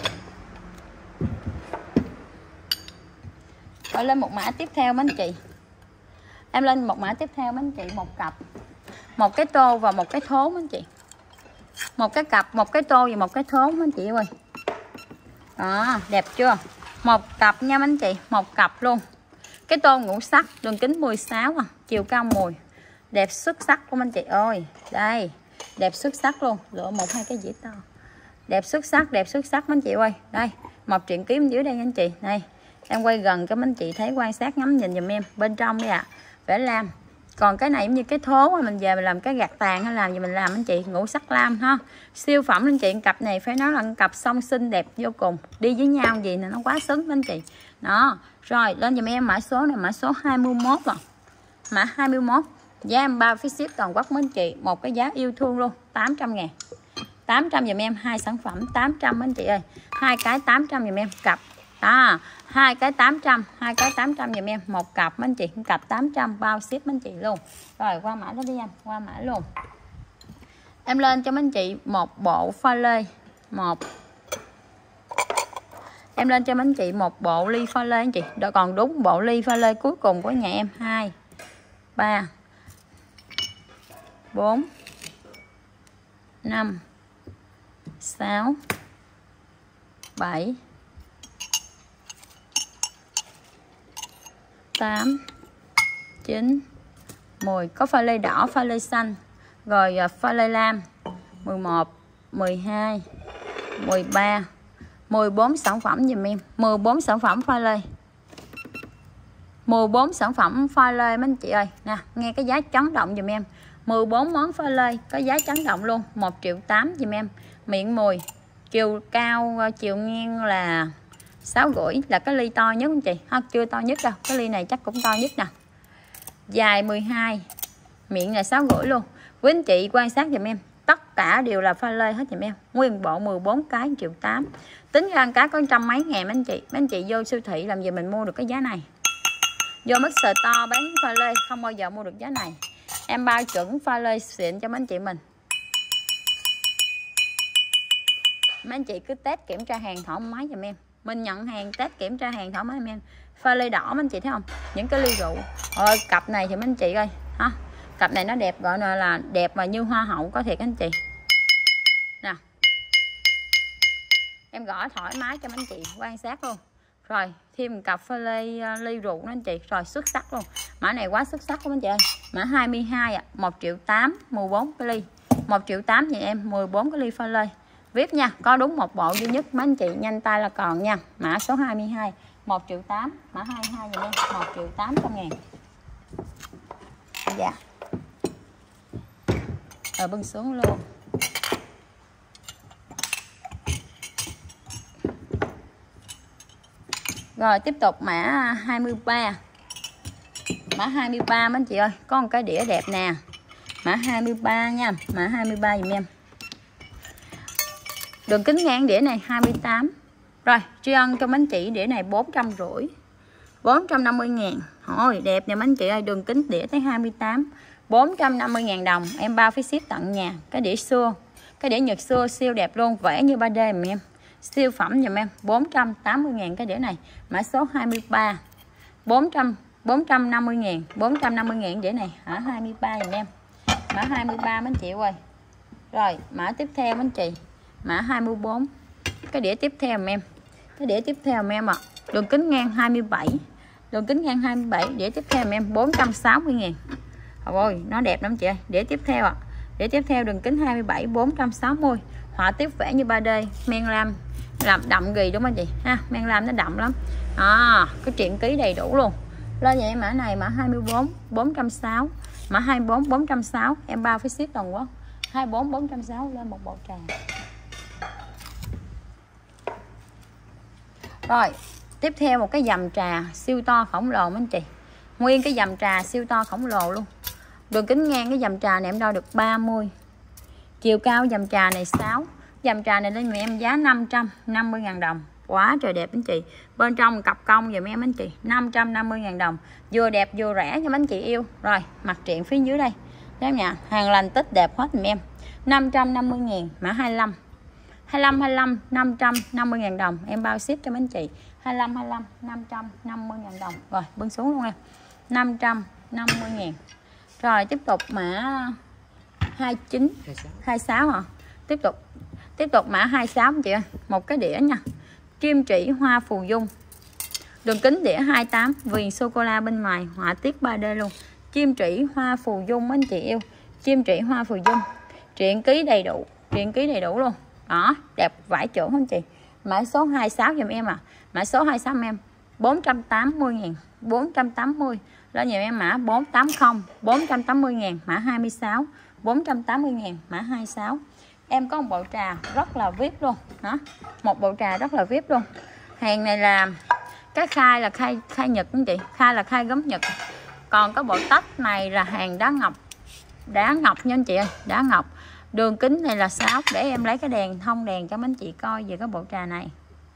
Rồi lên một mã tiếp theo mấy chị. Em lên một mã tiếp theo mấy chị, một cặp, một cái tô và một cái thốn mấy chị. Một cái cặp, một cái tô và một cái thốn mấy chị ơi. Đó, đẹp chưa? Một cặp nha anh chị, một cặp luôn. Cái tô ngũ sắc, đường kính mười sáu à, chiều cao mười. Đẹp xuất sắc của anh chị ơi. Đây, đẹp xuất sắc luôn. Lựa một hai cái dĩa to. Đẹp xuất sắc, đẹp xuất sắc anh chị ơi. Đây, một chuyện kiếm dưới đây anh chị. Đây, em quay gần cho anh chị thấy, quan sát ngắm nhìn giùm em. Bên trong đi ạ, à, vẽ lam. Còn cái này giống như cái thố mình về mình làm cái gạt tàn hay làm gì mình làm anh chị, ngũ sắc lam ha. Siêu phẩm anh chị, cặp này phải nói là cặp song xinh đẹp vô cùng. Đi với nhau gì nè nó quá xứng anh chị. Đó, rồi lên giùm em mã số này, mã số hai mươi mốt rồi. Mã hai mươi mốt, giá em bao phí ship toàn quốc mấy anh chị, một cái giá yêu thương luôn, tám trăm ngàn. tám trăm giùm em hai sản phẩm tám trăm anh chị ơi. Hai cái tám trăm giùm em cặp. À, hai cái tám trăm, hai cái tám trăm giùm em, một cặp anh chị, cặp tám trăm bao ship anh chị luôn. Rồi qua mã đó đi em, qua mã luôn. Em lên cho anh chị một bộ pha lê, một em lên cho anh chị một bộ ly pha lê anh chị. Đó còn đúng bộ ly pha lê cuối cùng của nhà em, hai ba, bốn, năm, sáu, bảy, tám, chín, mười. Có pha lê đỏ, pha lê xanh, rồi pha lê lam. Mười một, mười hai, mười ba, mười bốn sản phẩm dùm em. Mười bốn sản phẩm pha lê, mười bốn sản phẩm pha lê mấy anh chị ơi. Nè, nghe cái giá chấn động dùm em. Mười bốn món pha lê có giá chấn động luôn. Một triệu tám dùm em. Miệng mùi, chiều cao, chiều ngang là sáu rưỡi, là cái ly to nhất anh chị. Ha, chưa to nhất đâu, cái ly này chắc cũng to nhất nè. Dài mười hai, miệng là sáu rưỡi luôn. Quý anh chị quan sát dùm em, tất cả đều là pha lê hết dùm em. Nguyên bộ mười bốn cái triệu tám. Tính ra cái có trăm mấy ngàn mấy anh chị. Mấy anh chị vô siêu thị làm gì mình mua được cái giá này. Vô mức sờ to bán pha lê không bao giờ mua được giá này. Em bao chuẩn pha lê xịn cho mấy anh chị mình. Mấy anh chị cứ test kiểm tra hàng thoải mái giùm em. Mình nhận hàng test kiểm tra hàng thoải mái giùm em. Pha lê đỏ mấy anh chị thấy không? Những cái ly rượu. Rồi cặp này thì mấy anh chị ơi, ha. Cặp này nó đẹp, gọi là, là đẹp mà như hoa hậu có thiệt anh chị. Nè. Em gõ thoải mái cho mấy anh chị quan sát luôn. Rồi, thêm một cặp pha lê ly rượu đó anh chị. Rồi xuất sắc luôn. Mã này quá xuất sắc luôn anh chị ơi. Mã hai mươi hai ạ, à, một triệu tám, mười bốn cái ly. một triệu tám vậy em, mười bốn cái ly pha lê. Viết nha, có đúng một bộ duy nhất mấy anh chị nhanh tay là còn nha. Mã số hai mươi hai, một triệu tám, mã hai mươi hai vậy em, một triệu tám trăm ngàn. Dạ. Rồi bưng xuống luôn. Rồi tiếp tục mã hai mươi ba. Mã hai mươi ba mấy anh chị ơi, có một cái đĩa đẹp nè. Mã hai mươi ba nha, mã hai mươi ba dùm em. Đường kính ngang đĩa này hai mươi tám. Rồi, tri ân cho mấy anh chị đĩa này bốn trăm rưỡi. bốn trăm năm mươi ngàn. Ôi đẹp nè mấy anh chị ơi, đường kính đĩa tới hai mươi tám. bốn trăm năm mươi ngàn đồng, em bao phí ship tận nhà. Cái đĩa xưa, cái đĩa Nhật xưa siêu đẹp luôn, vẽ như ba D mà em. Siêu phẩm dùm em, bốn trăm tám mươi ngàn cái đĩa này. Mã số hai mươi ba. bốn trăm, bốn trăm năm mươi ngàn, bốn trăm năm mươi ngàn đĩa này hả, hai mươi ba dùm em. Mã hai mươi ba mấy anh chị ơi. Rồi, mã tiếp theo mấy anh chị. Mã hai mươi bốn. Cái đĩa tiếp theo mà em. Cái đĩa tiếp theo mà em ạ. À. Đường kính ngang hai mươi bảy. Đường kính ngang hai mươi bảy, đĩa tiếp theo mà em bốn trăm sáu mươi ngàn. Ôi, nó đẹp lắm chị ơi. Đĩa tiếp theo ạ. À. Đĩa tiếp theo đường kính hai mươi bảy, bốn trăm sáu mươi. Họa tiết vẽ như ba D, men lam làm đậm gì đúng không chị ha, men lam nó đậm lắm. À, cái truyện ký đầy đủ luôn. Lên vậy mã này mã hai mươi bốn, bốn trăm sáu mươi. Mã hai mươi bốn, bốn trăm sáu mươi, em bao phí ship toàn quốc. hai mươi bốn, bốn trăm sáu mươi lên một bộ trà. Rồi, tiếp theo một cái dầm trà siêu to khổng lồ mấy anh chị. Nguyên cái dầm trà siêu to khổng lồ luôn. Đường kính ngang cái dầm trà này em đo được ba mươi. Chiều cao dầm trà này sáu. Dầm trà này lên em giá năm trăm năm mươi ngàn đồng. Quá trời đẹp anh chị. Bên trong cặp công dùm em anh chị, năm trăm năm mươi ngàn đồng. Vừa đẹp vừa rẻ cho anh chị yêu. Rồi, mặt triện phía dưới đây. Đấy nha, hàng lành tích đẹp hết dùm em. năm trăm năm mươi ngàn, mã hai mươi lăm. hai mươi lăm, hai mươi lăm, năm trăm năm mươi ngàn đồng. Em bao ship cho mấy anh chị. hai mươi lăm, hai mươi lăm, năm trăm năm mươi ngàn đồng. Rồi, bưng xuống luôn em. năm trăm năm mươi ngàn. Rồi, tiếp tục mã hai mươi chín, hai mươi sáu hả? Tiếp tục Tiếp tục mã hai mươi sáu anh chị ơi. Một cái đĩa nha. Kim chỉ hoa phù dung. Đường kính đĩa hai mươi tám, viền sô cô la bên ngoài, họa tiết ba D luôn. Kim chỉ hoa phù dung anh chị yêu. Kim chỉ hoa phù dung. Truyện ký đầy đủ, truyện ký đầy đủ luôn. Đó, đẹp vải trưởng anh chị. Mã số hai mươi sáu giùm em à. Mã số hai mươi sáu em bốn trăm tám mươi ngàn, bốn trăm tám mươi. Lên giùm em mã bốn trăm tám mươi, bốn trăm tám mươi ngàn, mã hai mươi sáu, bốn trăm tám mươi ngàn, mã hai mươi sáu. Em có một bộ trà rất là vip luôn hả? Một bộ trà rất là vip luôn. Hàng này là cái khai là khai khai Nhật anh chị, khai là khai gấm Nhật. Còn có bộ tách này là hàng đá ngọc. Đá ngọc nha anh chị ơi, đá ngọc. Đường kính này là sáu. Để em lấy cái đèn thông đèn cho mấy anh chị coi về cái bộ trà này.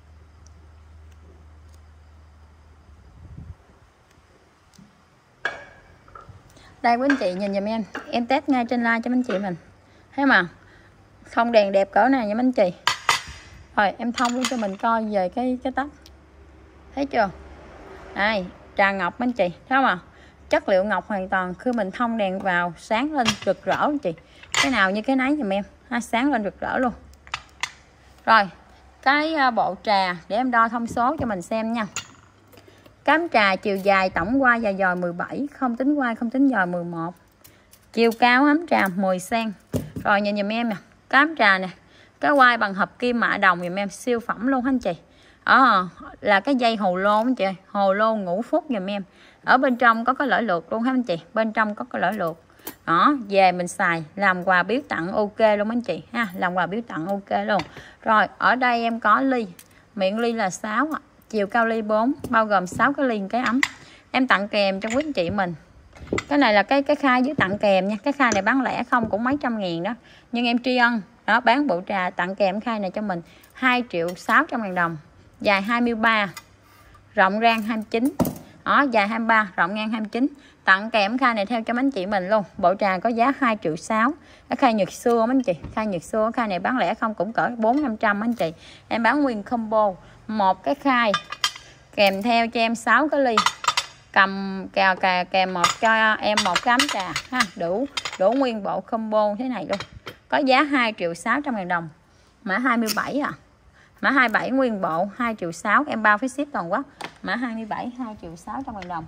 Đây quý anh chị nhìn giùm em. Em test ngay trên live cho mấy anh chị mình. Thấy mà không đèn đẹp cỡ này nha mấy anh chị. Rồi em thông luôn cho mình coi về cái cái tách. Thấy chưa? Đây, trà ngọc mấy anh chị, thấy không ạ? chất liệu ngọc hoàn toàn, khi mình thông đèn vào sáng lên rực rỡ anh chị. Cái nào như cái nấy giùm em ha, sáng lên rực rỡ luôn. Rồi cái bộ trà để em đo thông số cho mình xem nha. Cám trà chiều dài tổng quai và dòi mười bảy, không tính quai không tính dòi mười một. Chiều cao ấm trà mười xăng-ti-mét. Rồi nhìn giùm em nè, cám trà nè, cái quai bằng hợp kim mạ đồng giùm em, siêu phẩm luôn anh chị. Ờ là cái dây hồ lô anh chị, hồ lô ngũ phút giùm em. Ở bên trong có cái lưỡi lược luôn ha anh chị, bên trong có cái lưỡi lược. Đó, về mình xài làm quà biếu tặng ok luôn anh chị ha, làm quà biếu tặng ok luôn. Rồi ở đây em có ly, miệng ly là sáu, chiều cao ly bốn, bao gồm sáu cái ly cái ấm. Em tặng kèm cho quý anh chị mình. Cái này là cái cái khay với tặng kèm nha, cái khay này bán lẻ không cũng mấy trăm ngàn đó, nhưng em tri ân đó, bán bộ trà tặng kèm khay này cho mình hai triệu sáu trăm ngàn đồng. Dài hai mươi ba, rộng rang hai mươi chín. Đó, dài hai mươi ba, rộng ngang hai mươi chín. Tặng kèm khay này theo cho mấy anh chị mình luôn. Bộ trà có giá hai triệu sáu. Cái khay nhật xưa mấy anh chị, khay nhật xưa, khay này bán lẻ không cũng cỡ bốn năm trăm anh chị. Em bán nguyên combo, một cái khay kèm theo cho em sáu cái ly. Cầm kèo kèm, kèm một cho em một cái ấm trà ha, đủ đủ nguyên bộ combo thế này luôn. Có giá hai triệu sáu trăm ngàn đồng. Mã hai mươi bảy à. Mã hai mươi bảy nguyên bộ hai triệu sáu, em bao phí ship toàn quốc. Mã hai mươi bảy hai triệu sáu trăm ngàn đồng.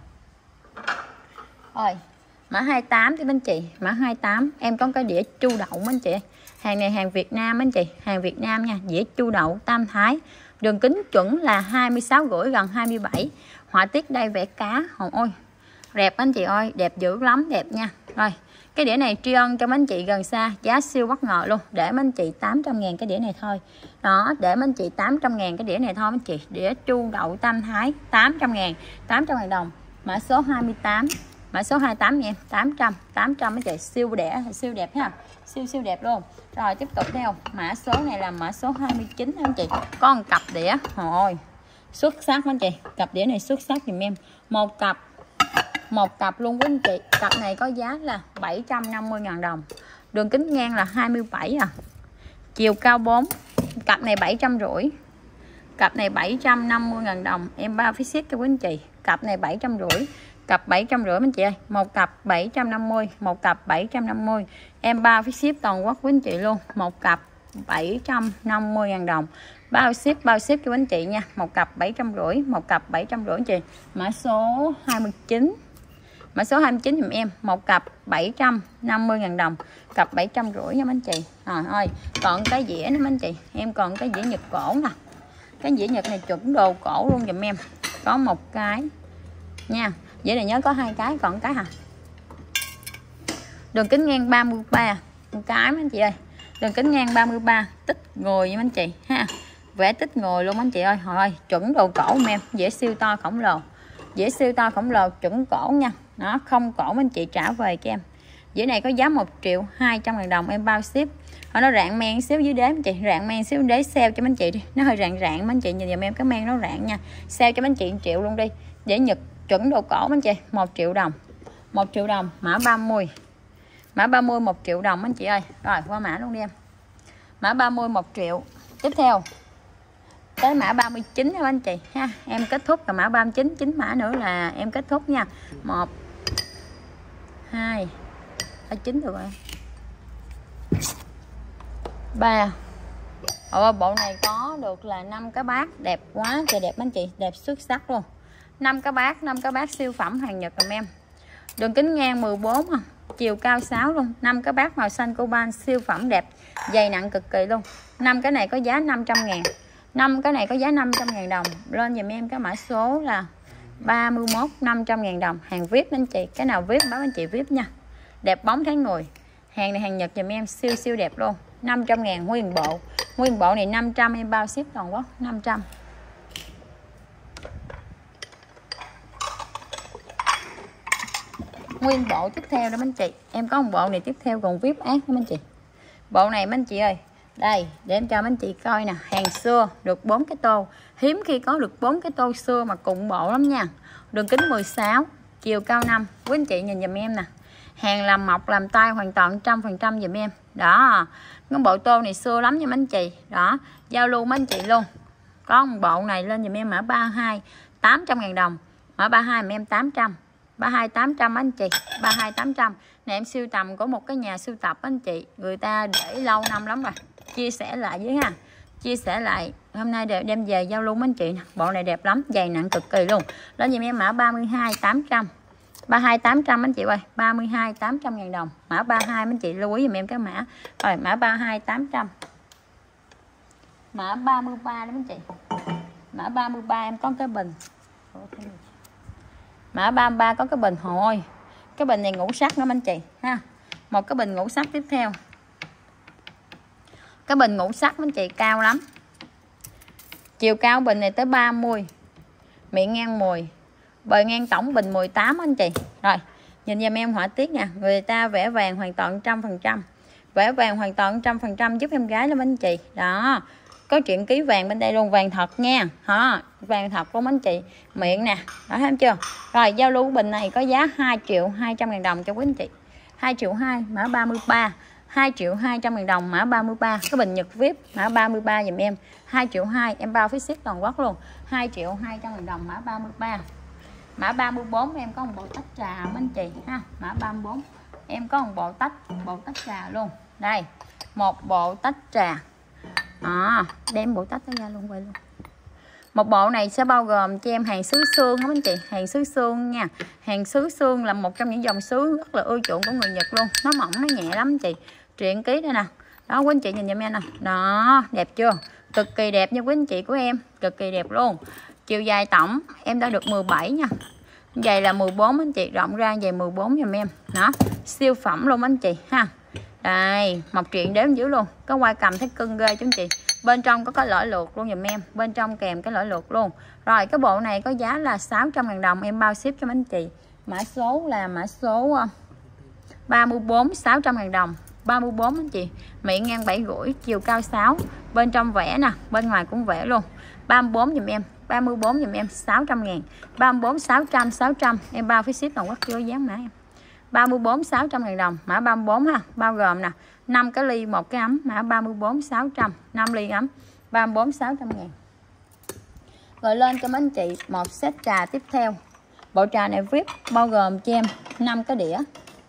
Rồi, mã hai mươi tám thì anh chị, mã hai mươi tám em có cái đĩa chu đậu anh chị. Hàng này hàng Việt Nam anh chị, hàng Việt Nam nha, dĩa chu đậu tam thái. Đường kính chuẩn là hai mươi sáu rưỡi gần hai mươi bảy. Họa tiết đây vẽ cá, hồn ôi. Đẹp anh chị ơi, đẹp dữ lắm, đẹp nha. Rồi, cái đĩa này tri ân cho mấy anh chị gần xa, giá siêu bất ngờ luôn, để mấy anh chị tám trăm ngàn cái đĩa này thôi. Đó, để mấy anh chị tám trăm ngàn cái đĩa này thôi mấy anh chị. Đĩa chu đậu tam thái tám trăm ngàn, tám trăm ngàn đồng. Mã số hai mươi tám, mã số hai mươi tám nha, tám trăm, tám trăm mấy chị, siêu đẹp, siêu đẹp ha. Siêu siêu đẹp luôn. Rồi tiếp tục theo, mã số này là mã số hai mươi chín anh chị. Có một cặp đĩa, rồi xuất sắc anh chị, cặp đĩa này xuất sắc giùm em. Một cặp, một cặp luôn quý anh chị. Cặp này có giá là bảy trăm năm mươi ngàn đồng. Đường kính ngang là hai mươi bảy à. Chiều cao bốn. Cặp này bảy trăm rưỡi. Cặp này bảy trăm năm mươi ngàn đồng. Em bao phí ship cho quý anh chị. Cặp này bảy trăm rưỡi. Cặp bảy trăm rưỡi anh chị ơi. Một cặp bảy trăm năm mươi, một cặp bảy trăm năm mươi. Em bao phí ship toàn quốc quý anh chị luôn. Một cặp bảy trăm năm mươi ngàn đồng. Bao ship bao ship cho anh chị nha. Một cặp bảy trăm rưỡi, một cặp bảy trăm rưỡi anh chị. Mã số hai mươi chín. Mã số hai mươi chín giùm em, một cặp bảy trăm năm mươi ngàn đồng. Cặp bảy trăm rưỡi nha mấy anh chị. Rồi ơi, còn cái dĩa nữa mấy anh chị. Em còn cái dĩa nhật cổ nè. Cái dĩa nhật này chuẩn đồ cổ luôn giùm em. Có một cái nha. Dĩa này nhớ có hai cái, còn cái hả? Đường kính ngang ba mươi ba, một cái mấy anh chị ơi. Đường kính ngang ba mươi ba, tích ngồi nha mấy anh chị ha. Vẽ tích ngồi luôn mấy anh chị ơi. Rồi, chuẩn đồ cổ em, dĩa siêu to khổng lồ. Dĩa siêu to khổng lồ chuẩn cổ nha. Nó không cổ mấy anh chị trả về cho em. Dĩa này có giá một triệu hai trăm ngàn đồng, em bao ship. Nó rạn men xíu dưới đế anh chị, rạn men xíu đế sale cho mấy anh chị đi. Nó hơi rạn rạn mấy anh chị nhìn giùm em cái men nó rạn nha. Sale cho mấy anh chị một triệu luôn đi. Dĩa nhật chuẩn đồ cổ mấy anh chị, một triệu đồng. một triệu đồng, mã ba mươi. Mã ba mươi một triệu đồng mấy anh chị ơi. Rồi qua mã luôn đi em. Mã ba mươi một triệu. Tiếp theo tới mã ba mươi chín nha anh chị ha. Em kết thúc là mã ba mươi chín, chín mã nữa là em kết thúc nha. một hai ba chín được rồi. ba. Ồ, bộ này có được là năm cái bát đẹp quá trời đẹp anh chị, đẹp xuất sắc luôn. năm cái bát, năm cái bát siêu phẩm hàng Nhật dùm em. Đường kính ngang mười bốn à, chiều cao sáu luôn. năm cái bát màu xanh coban siêu phẩm đẹp, dày nặng cực kỳ luôn. năm cái này có giá năm trăm ngàn. năm cái này có giá năm trăm ngàn đồng. Lên dùm em cái mã số là ba mươi mốt, năm trăm ngàn đồng. Hàng vi ai pi anh chị, cái nào vi ai pi báo anh chị vi ai pi nha. Đẹp bóng thấy người. Hàng này hàng Nhật dùm em siêu siêu đẹp luôn. năm trăm ngàn nguyên bộ. Nguyên bộ này năm trăm, em bao ship toàn quốc năm trăm. Nguyên bộ tiếp theo đó mấy anh chị. Em có một bộ này tiếp theo còn vi ai pi ác đó mấy anh chị. Bộ này mấy anh chị ơi. Đây, để em cho mấy anh chị coi nè. Hàng xưa được bốn cái tô. Hiếm khi có được bốn cái tô xưa mà cùng bộ lắm nha. Đường kính mười sáu, chiều cao năm. Quý anh chị nhìn giùm em nè. Hàng làm mọc làm tay hoàn toàn một trăm phần trăm giùm em. Đó, cái bộ tô này xưa lắm nha mấy anh chị. Đó, giao lưu mấy anh chị luôn. Có một bộ này lên giùm em mã ba mươi hai, tám trăm ngàn đồng. Mã ba mươi hai mà em tám trăm. ba hai tám trăm anh chị, ba hai tám trăm. Này em siêu tầm của một cái nhà sưu tập anh chị, người ta để lâu năm lắm rồi. Chia sẻ lại với ha. Chia sẻ lại, hôm nay đều đem về giao luôn anh chị. Bộ này đẹp lắm, dày nặng cực kỳ luôn. Lên giùm em mã ba mươi hai tám trăm. ba mươi hai tám trăm anh chị ơi, ba mươi hai tám trăm ngàn đồng. Mã ba mươi hai anh chị lưu ý giùm em cái mã. Rồi mã ba mươi hai tám trăm. Mã ba mươi ba đó anh chị. Mã ba mươi ba em có cái bình. Mã ba mươi ba có cái bình hồi. Cái bình này ngũ sắc nữa anh chị ha. Một cái bình ngũ sắc tiếp theo. Cái bình ngũ sắc anh chị cao lắm. Chiều cao bình này tới ba mươi. Miệng ngang mười. Bề ngang tổng bình mười tám anh chị. Rồi, nhìn giùm em họa tiết nha. Người ta vẽ vàng hoàn toàn một trăm phần trăm. Vẽ vàng hoàn toàn một trăm phần trăm giúp em gái lắm anh chị. Đó. Có truyện ký vàng bên đây luôn, vàng thật nha. Hả? Vàng thật luôn anh chị. Miệng nè, đó thấy chưa? Rồi giao lưu bình này có giá hai triệu hai trăm ngàn đồng cho quý anh chị. hai triệu hai, mã ba mươi ba. hai triệu hai trăm ngàn đồng mã ba mươi ba. Cái bình Nhật vê i pê mã ba mươi ba dùm em. hai triệu hai, em bao phí ship toàn quốc luôn. hai triệu hai trăm ngàn đồng mã ba mươi ba. Mã ba mươi bốn em có một bộ tách trà anh chị ha. Mã ba mươi bốn em có một bộ tách, bộ tách trà luôn. Đây, một bộ tách trà. À, đem bộ tách ra luôn vậy luôn. Một bộ này sẽ bao gồm cho em hàng sứ xương không anh chị? Hàng sứ xương nha. Hàng sứ xương là một trong những dòng sứ rất là ưa chuộng của người Nhật luôn. Nó mỏng, nó nhẹ lắm anh chị. Truyện ký đây nè. Đó quý anh chị nhìn giùm em nè. Đó, đẹp chưa? Cực kỳ đẹp nha quý anh chị của em. Cực kỳ đẹp luôn. Chiều dài tổng em đã được mười bảy nha. Dày là mười bốn anh chị. Rộng ra dày mười bốn giùm em. Đó, siêu phẩm luôn anh chị ha. Đây, mọc truyện đếm dữ luôn. Có quai cầm thấy cưng ghê chứ anh chị. Bên trong có cái lõi luộc luôn dùm em. Bên trong kèm cái lõi luộc luôn. Rồi cái bộ này có giá là sáu trăm ngàn đồng. Em bao ship cho anh chị. Mã số là mã số ba mươi bốn, sáu trăm ngàn đồng. ba mươi bốn anh chị. Miệng ngang bảy rưỡi, chiều cao sáu. Bên trong vẽ nè, bên ngoài cũng vẽ luôn. ba mươi bốn dùm em. ba mươi bốn dùm em sáu trăm ngàn. ba mươi bốn, sáu trăm, sáu trăm. Em bao phí ship toàn quốc chưa dán mã em. ba mươi bốn, sáu trăm ngàn đồng. Mã ba mươi bốn ha. Bao gồm nè năm cái ly, một cái ấm. Mã ba mươi bốn, sáu trăm. năm ly ấm. ba mươi bốn, sáu trăm ngàn. Rồi lên cho mấy anh chị một set trà tiếp theo. Bộ trà này vê i pê bao gồm cho em năm cái đĩa.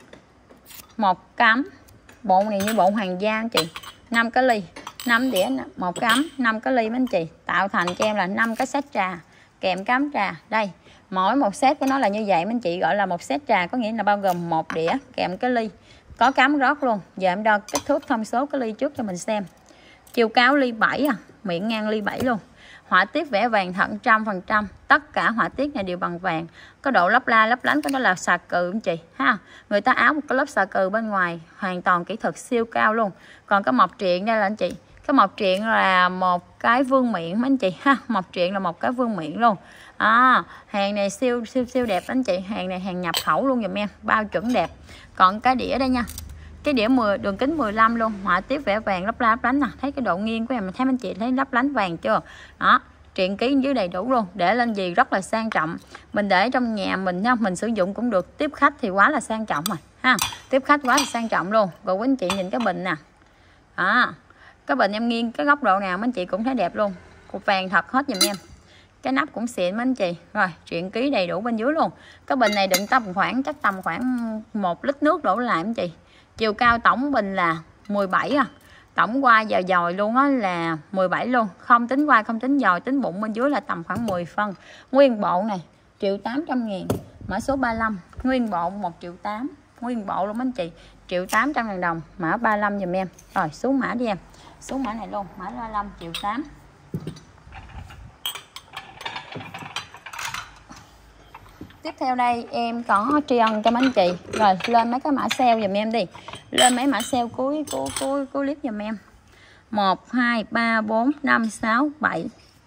Một cái ấm. Bộ này như bộ hoàng gia anh chị. năm cái ly. năm đĩa, một cái ấm, năm cái ly mấy anh chị. Tạo thành cho em là năm cái set trà. Kèm cắm trà. Đây. Mỗi một set của nó là như vậy mấy anh chị, gọi là một set trà, có nghĩa là bao gồm một đĩa kèm cái ly, có cắm rót luôn. Giờ em đo kích thước thông số cái ly trước cho mình xem. Chiều cao ly bảy à, miệng ngang ly bảy luôn. Họa tiết vẽ vàng thật một trăm phần trăm. Tất cả họa tiết này đều bằng vàng. Có độ lấp la lấp lánh, cái đó là xà cừ anh chị ha. Người ta áo một cái lớp xà cừ bên ngoài, hoàn toàn kỹ thuật siêu cao luôn. Còn cái mộc truyện đây là anh chị, cái mộc truyện là một cái vương miện mấy anh chị ha. Mộc truyện là một cái vương miện luôn. À, hàng này siêu siêu siêu đẹp anh chị. Hàng này hàng nhập khẩu luôn dùm em. Bao chuẩn đẹp. Còn cái đĩa đây nha. Cái đĩa mười, đường kính mười lăm luôn. Họa tiết vẽ vàng lấp la lấp lánh nè. Thấy cái độ nghiêng của em, thấy anh chị thấy lấp lánh vàng chưa? Đó, truyện ký dưới đầy đủ luôn. Để lên gì rất là sang trọng. Mình để trong nhà mình nha, mình sử dụng cũng được. Tiếp khách thì quá là sang trọng rồi ha. Tiếp khách quá là sang trọng luôn. Rồi quý anh chị nhìn cái bình nè. Đó, cái bình em nghiêng cái góc độ nào mấy anh chị cũng thấy đẹp luôn. Cục vàng thật hết dùm em. Cái nắp cũng xịn mấy anh chị. Rồi truyện ký đầy đủ bên dưới luôn. Cái bình này đựng tầm khoảng chắc tầm khoảng một lít nước đổ lại anh chị. Chiều cao tổng bình là mười bảy à. Tổng qua vào dòi luôn á là mười bảy luôn. Không tính qua không tính dòi, tính bụng bên dưới là tầm khoảng mười phân. Nguyên bộ này triệu tám trăm ngàn. Mã số ba mươi lăm. Nguyên bộ một triệu tám. Nguyên bộ luôn anh chị. Triệu tám trăm ngàn đồng. Mã ba mươi lăm dùm em. Rồi xuống mã đi em. Xuống mã này luôn. Mã ba mươi lăm triệu tám. Tiếp theo đây em có tri ân cho mấy anh chị. Rồi lên mấy cái mã sale dùm em đi. Lên mấy mã sale cuối cuối cuối cuối clip dùm em. một hai ba bốn năm sáu bảy.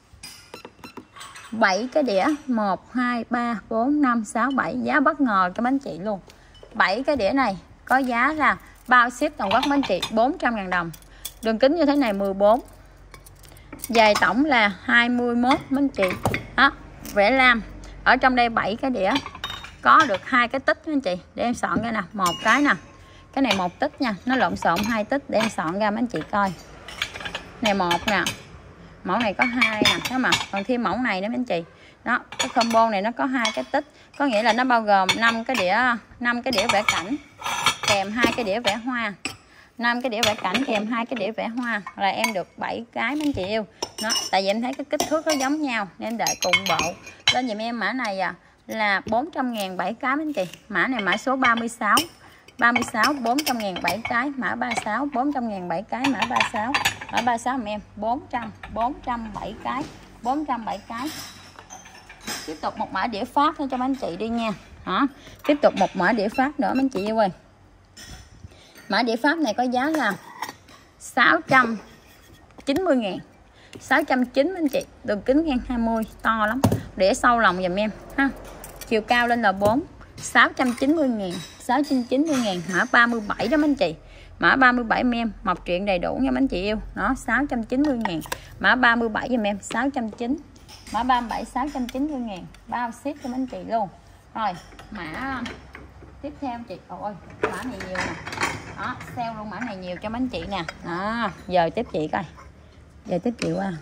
bảy cái đĩa, một hai ba bốn năm sáu bảy, giá bất ngờ cho mấy anh chị luôn. bảy cái đĩa này có giá là bao ship toàn quốc mấy anh chị bốn trăm ngàn đồng. Đường kính như thế này mười bốn. Dài tổng là hai mươi mốt mấy anh chị. Đó, vẽ lam. Ở trong đây bảy cái đĩa có được hai cái tích anh chị. Để em soạn ra nè, một cái nè. Cái này một tích nha, nó lộn xộn hai tích để em soạn ra mấy anh chị coi. Này một nè. Mẫu này có hai nè, thấy mà. Còn thêm mẫu này nữa mấy anh chị. Đó, cái combo này nó có hai cái tích, có nghĩa là nó bao gồm năm cái đĩa năm cái đĩa vẽ cảnh kèm hai cái đĩa vẽ hoa. năm cái đĩa vẽ cảnh kèm hai cái đĩa vẽ hoa là em được bảy cái mấy anh chị yêu. Nó tại vì em thấy cái kích thước nó giống nhau nên để cùng bộ. Lên giùm em mã này à là bốn trăm ngàn bảy cái mấy anh chị. Mã này mã số ba mươi sáu. ba mươi sáu bốn trăm ngàn bảy cái, mã ba mươi sáu bốn trăm ngàn bảy cái, mã ba mươi sáu. Mã ba mươi sáu em bốn trăm bốn trăm bảy cái, bốn trăm bảy cái. Tiếp tục một mã đĩa Pháp cho mấy anh chị đi nha. Đó. Tiếp tục một mã đĩa Pháp nữa mấy anh chị yêu ơi. Mã đĩa Pháp này có giá là sáu trăm chín mươi ngàn. sáu trăm chín mươi anh chị. Đường kính ngang hai mươi, to lắm. Đĩa sâu lòng dùm em ha. Chiều cao lên là bốn. sáu trăm chín mươi ngàn. sáu trăm chín mươi ngàn. Mã ba mươi bảy đó mấy anh chị. Mã ba mươi bảy em mọc truyện đầy đủ nha mấy anh chị yêu. Nó sáu trăm chín mươi ngàn. Mã ba mươi bảy dùm em sáu trăm chín mươi. Mã ba mươi bảy sáu trăm chín mươi ngàn. Bao ship cho mấy anh chị luôn. Rồi mã tiếp theo chị. Ôi mã này nhiều nè. Đó, sale luôn mã này nhiều cho mấy anh chị nè. Đó, giờ tiếp chị coi. Giờ tiếp chị qua.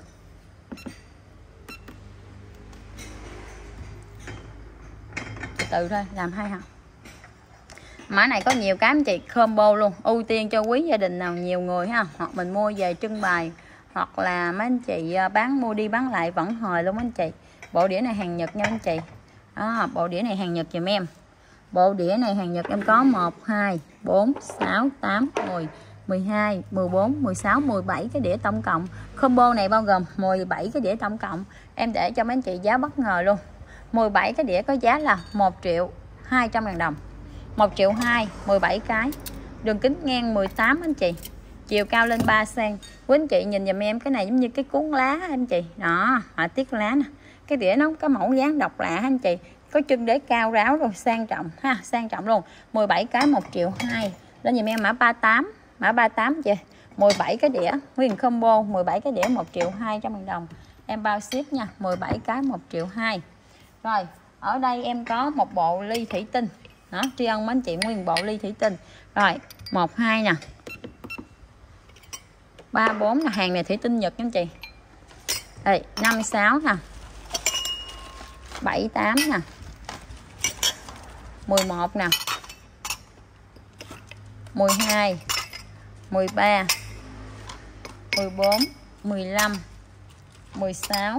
Từ từ thôi, làm hai hả? Mã này có nhiều cái anh chị, combo luôn, ưu tiên cho quý gia đình nào nhiều người ha, hoặc mình mua về trưng bày, hoặc là mấy anh chị bán mua đi bán lại vẫn hồi luôn anh chị. Bộ đĩa này hàng Nhật nha anh chị. Đó, bộ đĩa này hàng Nhật giùm em. Bộ đĩa này hàng Nhật em có một, hai, bốn, sáu, tám, mười, mười hai, mười bốn, mười sáu, mười bảy cái đĩa tổng cộng. Combo này bao gồm mười bảy cái đĩa tổng cộng. Em để cho mấy anh chị giá bất ngờ luôn. mười bảy cái đĩa có giá là một triệu hai trăm ngàn đồng. một triệu hai, mười bảy cái. Đường kính ngang mười tám anh chị. Chiều cao lên ba xăng-ti-mét. Quý anh chị nhìn giùm em cái này giống như cái cuốn lá anh chị. Đó, họa tiết lá nè. Cái đĩa nó có mẫu dáng độc lạ anh chị. Có chân đế cao ráo rồi, sang trọng ha, sang trọng luôn. mười bảy cái một triệu hai. Lên giùm em mã ba mươi tám, mã ba mươi tám chị. mười bảy cái đĩa, nguyên combo mười bảy cái đĩa một triệu hai trăm ngàn đồng. Em bao ship nha, mười bảy cái một triệu hai. Rồi, ở đây em có một bộ ly thủy tinh. Đó, tri ân mấy anh chị nguyên bộ ly thủy tinh. Rồi, một hai nè. ba bốn là hàng này thủy tinh Nhật anh chị. Đây, năm sáu nè. bảy tám nè. mười một nè. mười hai, mười ba, mười bốn, mười lăm, mười sáu,